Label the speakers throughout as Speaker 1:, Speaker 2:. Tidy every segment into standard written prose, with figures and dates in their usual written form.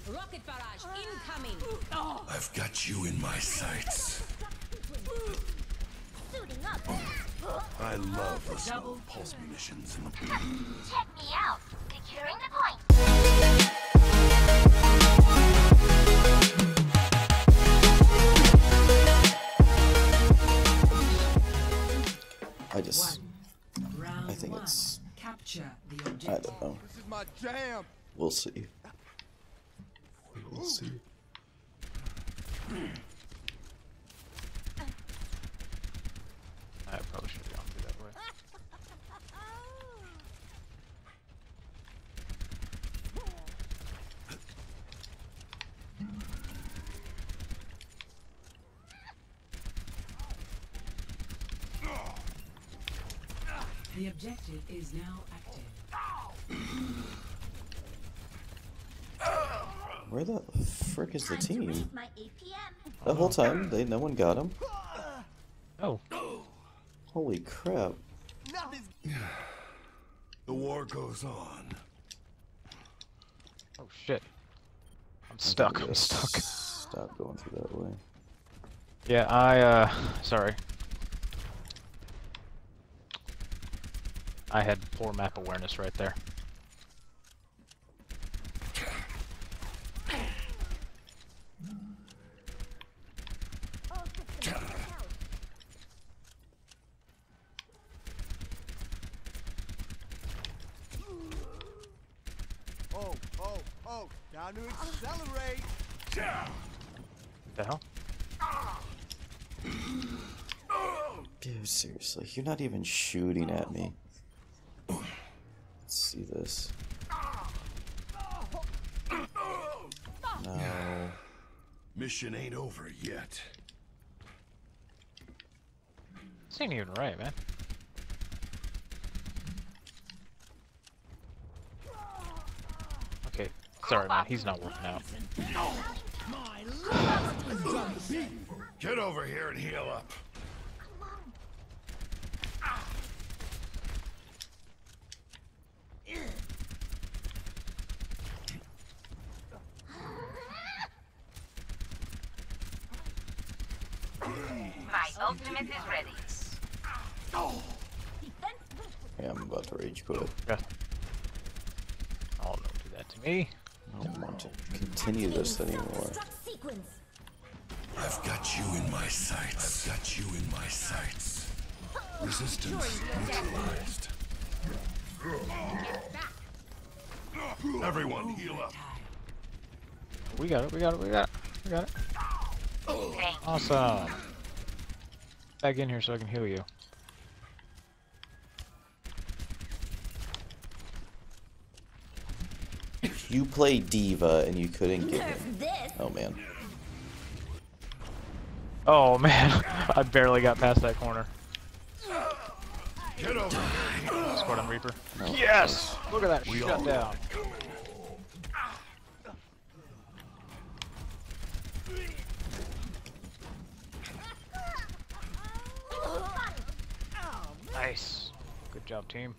Speaker 1: Rocket barrage incoming.
Speaker 2: I've got you in my sights.
Speaker 3: Suiting up.
Speaker 2: I love the smell of pulse munitions in the
Speaker 3: Check me out. Securing the point.
Speaker 4: I think it's...
Speaker 5: Capture the
Speaker 4: I
Speaker 5: objective.
Speaker 4: don't know.
Speaker 2: This is my jam.
Speaker 4: We'll see. We'll see.
Speaker 6: I probably should have gone through that way.
Speaker 5: The objective is now active.
Speaker 4: Where the frick is the
Speaker 3: Time to
Speaker 4: team?
Speaker 3: raise my APM.
Speaker 4: The whole time, no one got him.
Speaker 6: Oh,
Speaker 4: Holy crap.
Speaker 2: The war goes on.
Speaker 6: oh shit. I'm stuck. I'm
Speaker 4: Yes.
Speaker 6: stuck.
Speaker 4: Stop going through that way.
Speaker 6: Yeah, sorry. I had poor map awareness right there.
Speaker 2: Oh, time to accelerate.
Speaker 6: What the hell?
Speaker 4: Dude, seriously, you're not even shooting at me. Let's see this. No.
Speaker 2: Mission ain't over yet.
Speaker 6: This ain't even right, man. Okay, sorry, man. He's not working out.
Speaker 2: Get over here and heal up.
Speaker 3: My ultimate is ready.
Speaker 4: Yeah, I'm about to rage quit.
Speaker 6: Yeah. Oh, don't do that to me.
Speaker 4: I don't want to continue this anymore.
Speaker 3: Sequence.
Speaker 2: I've got you in my sights. I've got you in my sights. Resistance neutralized. Everyone heal up.
Speaker 6: We got it, we got it, we got it. We got it. Awesome. Back in here so I can heal you.
Speaker 4: You play Diva and you couldn't get
Speaker 3: Nerf
Speaker 4: him.
Speaker 3: this.
Speaker 4: Oh man.
Speaker 6: Oh man, I barely got past that corner.
Speaker 2: Get over here.
Speaker 6: Squad on Reaper.
Speaker 4: No.
Speaker 6: Yes! Look at that
Speaker 2: We all
Speaker 6: shut
Speaker 2: know
Speaker 6: down.
Speaker 2: it coming.
Speaker 6: Nice. Good job, team.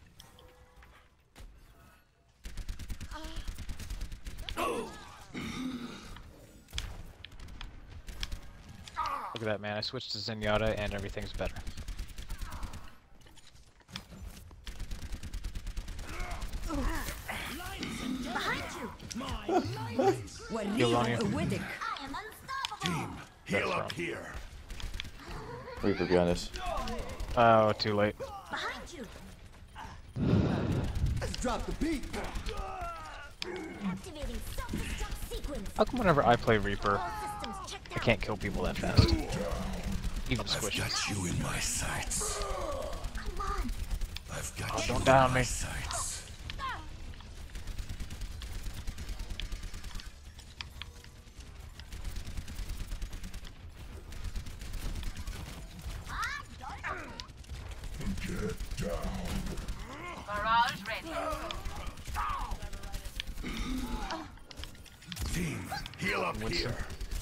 Speaker 6: Look at that, man. I switched to Zenyatta and everything's better.
Speaker 3: Behind you.
Speaker 6: Heal on you.
Speaker 3: I am unstoppable.
Speaker 2: Team, heal
Speaker 6: That's
Speaker 2: up
Speaker 6: wrong.
Speaker 2: here.
Speaker 4: Reaper behind us.
Speaker 6: Oh, too late.
Speaker 3: Behind you.
Speaker 2: Let's drop the beat.
Speaker 3: Activating self-destruct sequence.
Speaker 6: How come whenever I play Reaper,
Speaker 3: All systems checked
Speaker 6: I
Speaker 3: out.
Speaker 6: can't kill people that fast? Even
Speaker 2: I've
Speaker 6: squishes.
Speaker 2: got you in my sights.
Speaker 3: Come on.
Speaker 2: I've got
Speaker 6: Oh,
Speaker 2: you
Speaker 6: don't
Speaker 2: in
Speaker 6: down
Speaker 2: my
Speaker 6: me.
Speaker 2: sights. Get down.
Speaker 3: Barrage ready.
Speaker 2: Team, heal up here.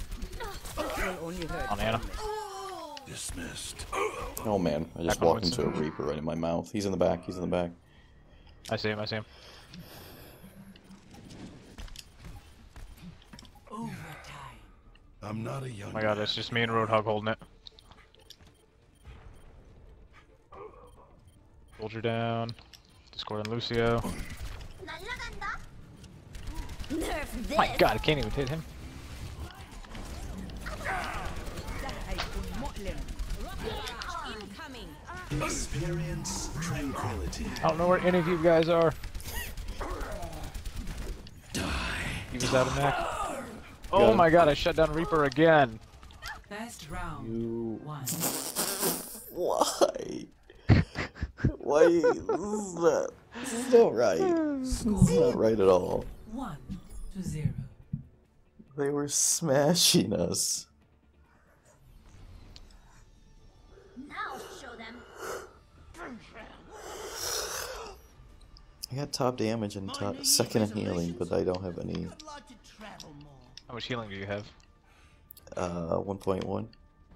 Speaker 6: On Anna.
Speaker 2: Dismissed.
Speaker 4: Oh man, I just
Speaker 6: Back on
Speaker 4: walked into a
Speaker 6: Winston.
Speaker 4: Reaper right in my mouth. He's in the back, he's in the back.
Speaker 6: I see him, I see him.
Speaker 2: I'm not a young
Speaker 6: Oh my god,
Speaker 2: man.
Speaker 6: it's just me and Roadhog holding it. Soldier down. Discord and Lucio.
Speaker 3: Nerf this.
Speaker 6: My god, I can't even hit him.
Speaker 1: Incoming.
Speaker 2: Experience tranquility.
Speaker 6: I don't know where any of you guys are. He was out of neck. Oh my god, I shut down Reaper again.
Speaker 5: First round.
Speaker 4: You.
Speaker 5: 1.
Speaker 4: Why? Why? This is not right. This is not right at all.
Speaker 5: 1-0.
Speaker 4: They were smashing us.
Speaker 3: Now show them.
Speaker 4: I got top damage and top second in healing, but I don't have any.
Speaker 6: How much healing do you have?
Speaker 4: 1.1.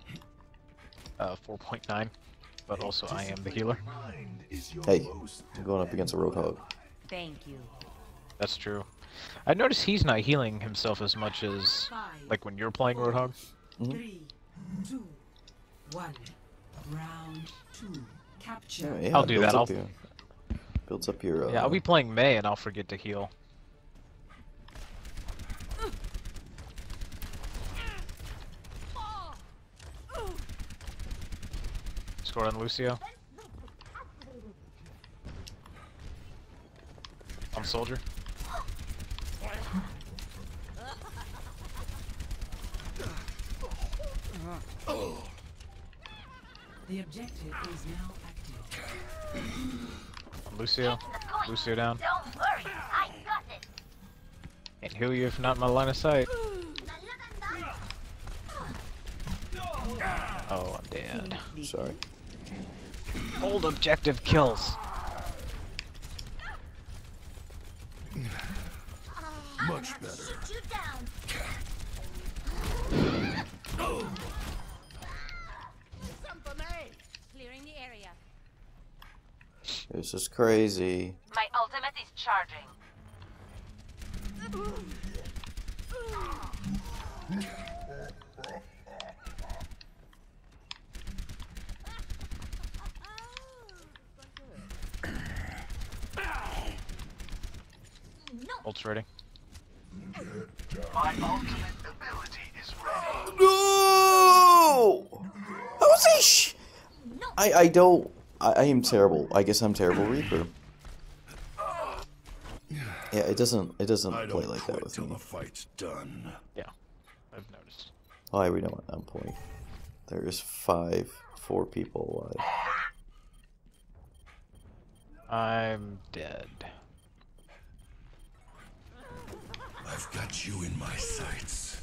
Speaker 6: 4.9. But also I am the healer.
Speaker 4: Hey, I'm going up against a Roadhog.
Speaker 1: Thank you.
Speaker 6: That's true. I noticed he's not healing himself as much as like when you're playing Roadhog.
Speaker 5: 3, 2, 1. Round 2. Capture.
Speaker 4: Yeah,
Speaker 6: I'll do
Speaker 4: builds
Speaker 6: that,
Speaker 4: up builds up your.
Speaker 6: Yeah, I'll be playing Mei and I'll forget to heal. Score on Lucio. On Soldier.
Speaker 5: The objective is now active.
Speaker 6: On Lucio. Lucio down.
Speaker 3: Don't worry, I got this.
Speaker 6: Can't heal you if not in my line of sight. Oh, I'm dead.
Speaker 4: Sorry.
Speaker 6: Hold objective kills.
Speaker 2: Much better.
Speaker 3: Shoot you down.
Speaker 1: Clearing the area.
Speaker 4: This is crazy.
Speaker 3: My ultimate is charging.
Speaker 6: Ult's ready.
Speaker 2: My ultimate ability is ready.
Speaker 4: No! How is he? I don't. I am terrible. I guess I'm terrible Reaper. Yeah, it doesn't
Speaker 2: I
Speaker 4: play
Speaker 2: don't
Speaker 4: like that
Speaker 2: quit
Speaker 4: with
Speaker 2: till
Speaker 4: me.
Speaker 2: the fight's done.
Speaker 6: Yeah, I've noticed.
Speaker 4: Oh, I already know at that point. There is 4 people alive.
Speaker 6: I'm dead.
Speaker 2: I've got you in my sights.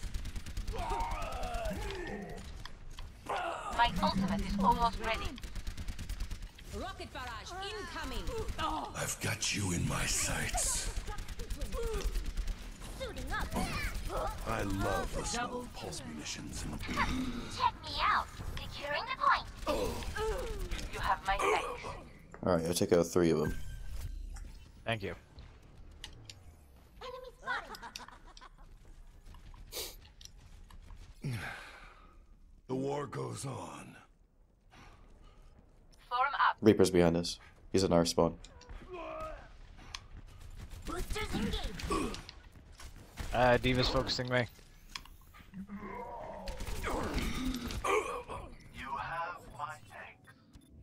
Speaker 3: My ultimate is almost ready.
Speaker 1: Rocket barrage incoming.
Speaker 2: I've got you in my sights.
Speaker 3: Suiting up.
Speaker 2: I love the smell of pulse munitions and
Speaker 3: Check me out. Securing the point. You have my sights.
Speaker 4: Alright, I took out 3 of them.
Speaker 6: Thank you.
Speaker 3: Enemy spotted.
Speaker 2: the war goes on.
Speaker 3: Form up.
Speaker 4: Reaper's behind us. He's in our spawn.
Speaker 3: Boosters engaged.
Speaker 6: Diva's focusing me.
Speaker 2: You have my thanks.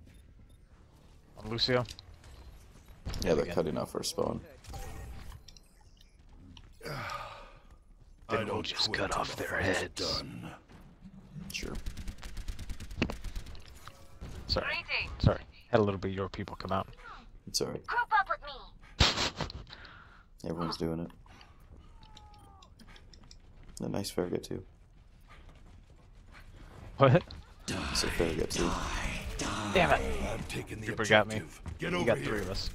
Speaker 6: On Lucio.
Speaker 4: Yeah, they're cutting off our spawn.
Speaker 2: I
Speaker 6: we'll
Speaker 2: don't
Speaker 6: just
Speaker 2: quit
Speaker 6: cut
Speaker 2: till
Speaker 6: off
Speaker 2: the
Speaker 6: their
Speaker 2: fight's
Speaker 6: heads.
Speaker 2: Done.
Speaker 4: Sure.
Speaker 6: Sorry.
Speaker 3: Greetings.
Speaker 6: Sorry. Had a little bit of your people come out.
Speaker 4: It's alright.
Speaker 3: Group up with me.
Speaker 4: Everyone's doing it. A nice Farragut too.
Speaker 6: What?
Speaker 4: It's a Farragut too.
Speaker 6: Damn it.
Speaker 2: I'm taking the
Speaker 6: Reaper got me.
Speaker 2: objective. Get
Speaker 6: You
Speaker 2: over
Speaker 6: got
Speaker 2: here.
Speaker 6: 3 of us.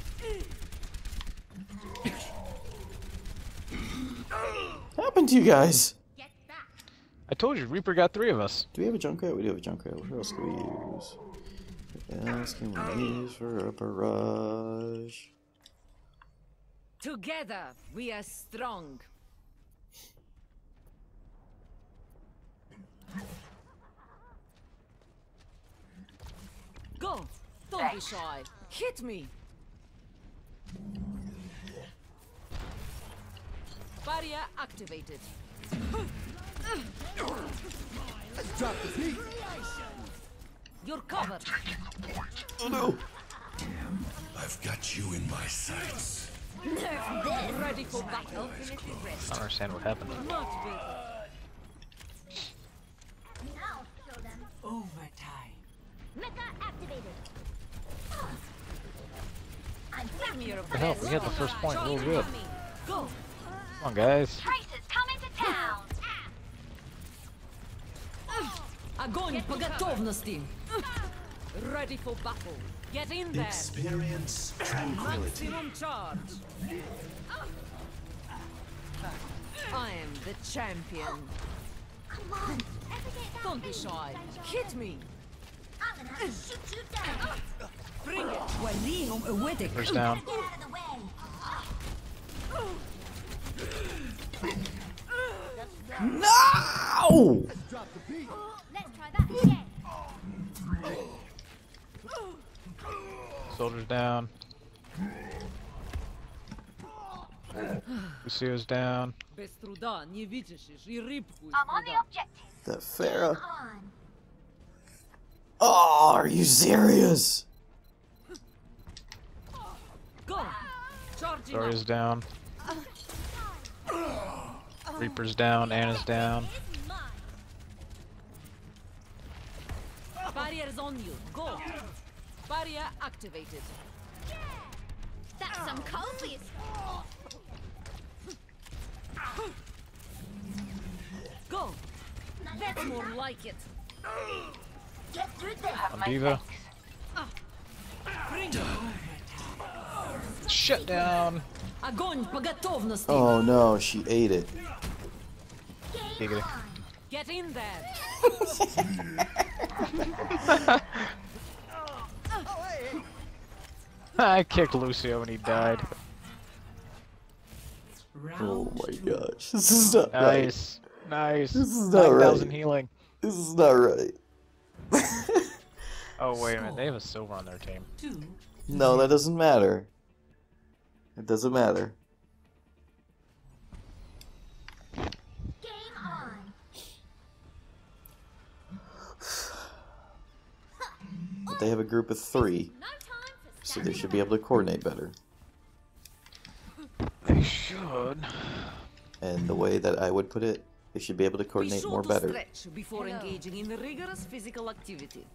Speaker 4: What happened to you guys?
Speaker 1: Get back.
Speaker 6: I told you, Reaper got 3 of us.
Speaker 4: Do we have a Junkrat? We do have a Junkrat. What else can we use? What else can we use for a barrage?
Speaker 1: Together we are strong. be shy. Hit me. Barrier activated. You're covered.
Speaker 4: Oh no!
Speaker 2: I've got you in my sights.
Speaker 1: Ready for battle.
Speaker 6: I don't understand what happened.
Speaker 1: Much better.
Speaker 3: Now show them.
Speaker 5: Overtime.
Speaker 3: Mecha activated. I'm
Speaker 1: Give me your
Speaker 6: What the hell? We had the first point real good.
Speaker 1: Go.
Speaker 6: Come on, guys.
Speaker 3: Traitors coming to town.
Speaker 1: Огонь по готовности. Ready for battle. Get in there.
Speaker 2: Experience tranquility.
Speaker 1: Maximum charge. I am the champion.
Speaker 3: Come on.
Speaker 1: Don't be shy. Hit me.
Speaker 3: I'm gonna have to shoot you down.
Speaker 1: Bring it. وليهم قوتك.
Speaker 6: First down.
Speaker 3: Get out of the way.
Speaker 4: No!
Speaker 3: Let's try that again.
Speaker 6: Soldiers down. Lucio's down.
Speaker 1: Без труда не вытащишь и рыбку из
Speaker 3: I'm on the
Speaker 1: пруда.
Speaker 3: objective.
Speaker 4: That Farah.
Speaker 3: On.
Speaker 4: Oh, are you serious?
Speaker 1: Go. Charging up.
Speaker 6: Zarya's down. Reaper's down. Anna's down.
Speaker 1: Barrier's on you. Go. Barrier activated.
Speaker 3: That's some copious.
Speaker 1: Go. That's more like it.
Speaker 3: Get through this.
Speaker 6: I'm Diva.
Speaker 1: Bring it.
Speaker 6: Shut down.
Speaker 1: Огонь по готовности.
Speaker 4: Oh no, she ate it.
Speaker 6: Giggity.
Speaker 1: Get in there.
Speaker 6: I kicked Lucio and he died.
Speaker 4: Oh
Speaker 5: Round
Speaker 4: my
Speaker 5: two.
Speaker 4: gosh, this is not right.
Speaker 6: Nice. Nice.
Speaker 4: This is not
Speaker 6: 9,000
Speaker 4: right.
Speaker 6: healing.
Speaker 4: This is not right.
Speaker 6: Oh, wait a minute. They have a silver on their team.
Speaker 5: 2.
Speaker 4: No, that doesn't matter. It doesn't matter.
Speaker 3: Game on.
Speaker 4: But they have a group of 3,
Speaker 3: No time for
Speaker 4: so they should be able to coordinate better.
Speaker 6: They should.
Speaker 4: And the way that I would put it, they should be able to
Speaker 1: Be
Speaker 4: coordinate
Speaker 1: sure
Speaker 4: more
Speaker 1: to
Speaker 4: better.
Speaker 1: stretch before engaging in rigorous physical activity.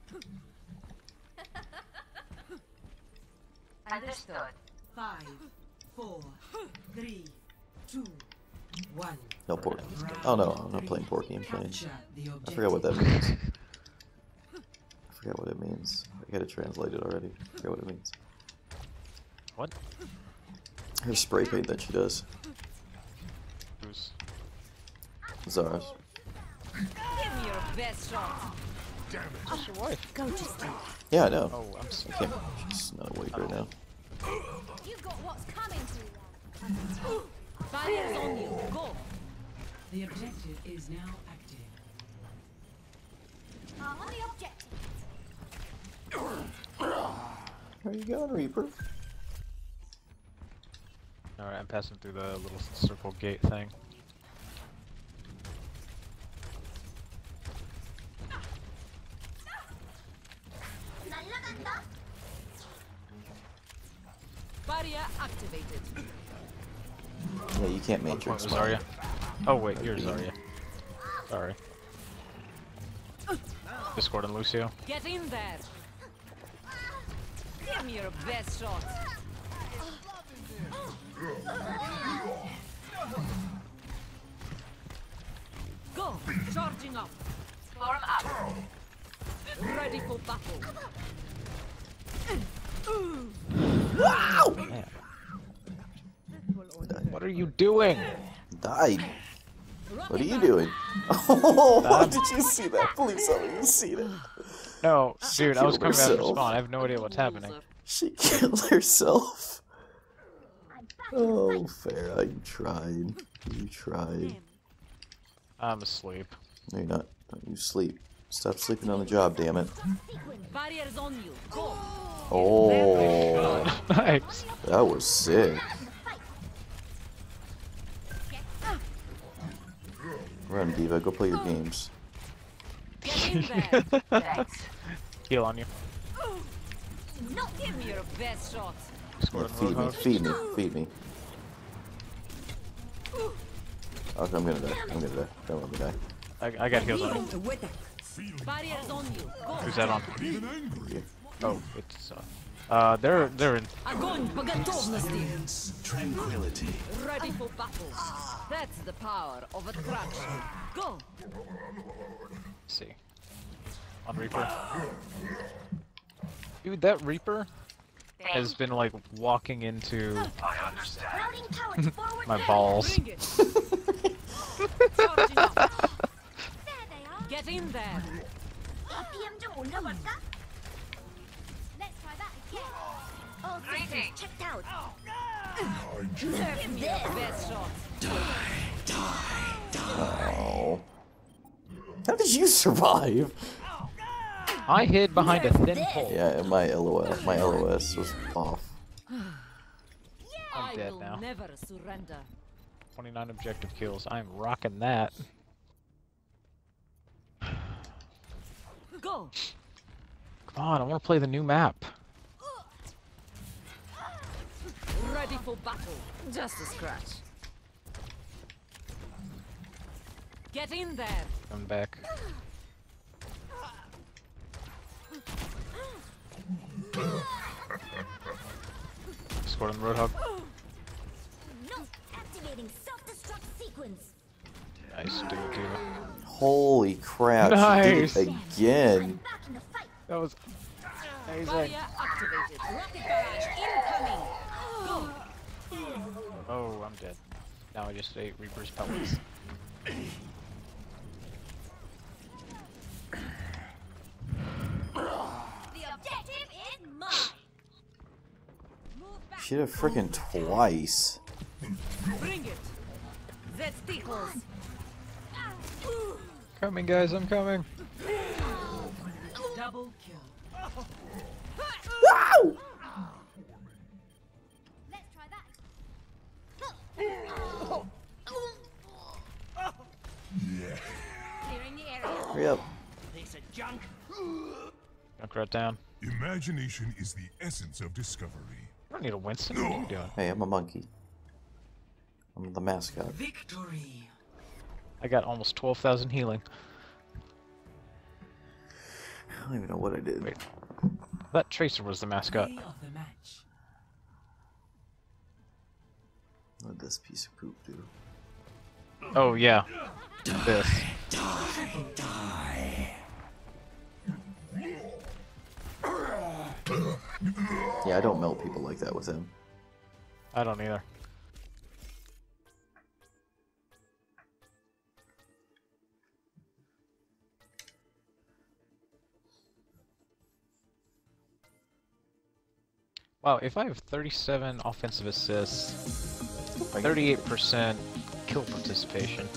Speaker 3: Understood.
Speaker 5: 5, 4, 3, 2, 1.
Speaker 4: No Porky. Oh no, I'm not playing Porky, I'm playing...
Speaker 5: Capture the
Speaker 4: I
Speaker 5: objective.
Speaker 4: forgot what that means. I forgot what it means. I got it translated already. I forgot what it means.
Speaker 6: What?
Speaker 4: Her spray paint that she does.
Speaker 6: Who's?
Speaker 4: Zara's.
Speaker 1: Give me your best shot.
Speaker 6: That's your wife.
Speaker 1: Go to sleep.
Speaker 4: Yeah, I know.
Speaker 6: Oh, I'm so
Speaker 4: I can't. She's not awake right now.
Speaker 3: You've got what's coming to you.
Speaker 1: Barrier's on you. Go.
Speaker 5: The objective is now active.
Speaker 3: I'm on the objective.
Speaker 4: Where you going, Reaper?
Speaker 6: Alright, I'm passing through the little circle gate thing.
Speaker 3: Nalaganda.
Speaker 1: Barrier activated.
Speaker 4: Yeah, you can't
Speaker 6: What
Speaker 4: matrix.
Speaker 6: was Zarya? Oh wait, you're Zarya. Sorry. Discord and Lucio.
Speaker 1: Get in there. Give me your best shot. Go. Charging up.
Speaker 3: Form up.
Speaker 1: Ready for battle.
Speaker 4: Wow!
Speaker 6: Man. What are you doing?
Speaker 4: Died. What are you doing? Oh, did you see that? Please tell me you see that.
Speaker 6: No, dude, I was
Speaker 4: killed
Speaker 6: coming out of
Speaker 4: herself.
Speaker 6: spawn. I have no idea what's happening.
Speaker 4: She killed herself. Oh, Farah, you tried. You tried.
Speaker 6: I'm asleep.
Speaker 4: No, you're not. You sleep. Stop sleeping on the job, damn it.
Speaker 1: Barriers on you. Go.
Speaker 4: Oh,
Speaker 6: Nice.
Speaker 4: that was sick. Run, Diva. Go play your games.
Speaker 1: Get in there.
Speaker 3: Thanks.
Speaker 6: Heal on you.
Speaker 1: Give me your best shot.
Speaker 6: Scored
Speaker 4: Yeah,
Speaker 6: on Roadhog.
Speaker 4: feed me. Feed me. Okay, I'm gonna die. I'm gonna die. Don't let me die.
Speaker 6: I got heals on you.
Speaker 1: Barriers on you. Go.
Speaker 6: Who's that on?
Speaker 4: Yeah.
Speaker 6: Oh, it's they're in.
Speaker 1: Огонь по готовности.
Speaker 2: Tranquility.
Speaker 1: Ready for battle. That's the power of attraction. Go.
Speaker 6: Let's see. On Reaper. Dude, that Reaper has been like walking into my balls.
Speaker 1: Bring it. Charging up. Get in there.
Speaker 3: BPM 좀 올려볼까? Let's try that again. All systems checked out.
Speaker 1: Give me your best shot.
Speaker 4: Oh. How did you survive?
Speaker 6: I hid behind a thin pole.
Speaker 4: Yeah, my LOS was off.
Speaker 1: I
Speaker 6: dead
Speaker 1: will
Speaker 6: now.
Speaker 1: never surrender.
Speaker 6: 29 objective kills. I'm rocking that.
Speaker 1: Go.
Speaker 6: Come on, I want to play the new map.
Speaker 1: Ready for battle. Just a scratch. Get in there.
Speaker 6: I'm back. Scored on the Roadhog.
Speaker 3: No, activating self-destruct sequence.
Speaker 6: Nice, dude.
Speaker 4: Holy crap!
Speaker 6: Nice.
Speaker 4: She did it again.
Speaker 3: Back in the fight.
Speaker 6: That was amazing.
Speaker 1: Barrier activated. Rocket barrage incoming. Go.
Speaker 6: Oh, I'm dead. Now I just ate Reaper's pellets.
Speaker 3: The objective is mine. Move back.
Speaker 4: She did it freaking twice.
Speaker 1: Bring it. That tickles.
Speaker 6: Coming, guys, I'm coming.
Speaker 5: Double kill.
Speaker 4: Ow!
Speaker 3: Let's try that. Clearing the area.
Speaker 4: Hurry up.
Speaker 6: Knock right down.
Speaker 2: Imagination is the essence of discovery.
Speaker 6: I don't need a Winston. What are you doing?
Speaker 4: Hey, I'm a monkey. I'm the mascot.
Speaker 5: Victory.
Speaker 6: I got almost 12,000 healing.
Speaker 4: I don't even know what I did.
Speaker 6: Wait. That Tracer was the mascot.
Speaker 5: Play of the match.
Speaker 4: What did this piece of poop do?
Speaker 6: Oh, yeah. This.
Speaker 4: Yeah, I don't melt people like that with him.
Speaker 6: I don't either. Wow, if I have 37 offensive assists, 38% kill participation.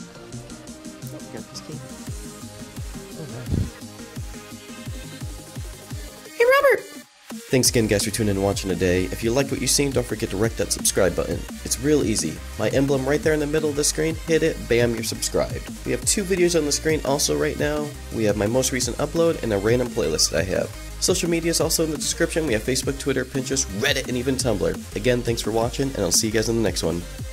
Speaker 4: Hey, Robert! Thanks again, guys, for tuning in and watching today. If you liked what you've seen, don't forget to wreck that subscribe button. It's real easy. My emblem right there in the middle of the screen, hit it, bam, you're subscribed. We have 2 videos on the screen also right now. We have my most recent upload and a random playlist that I have. Social media is also in the description. We have Facebook, Twitter, Pinterest, Reddit, and even Tumblr. Again, thanks for watching, and I'll see you guys in the next one.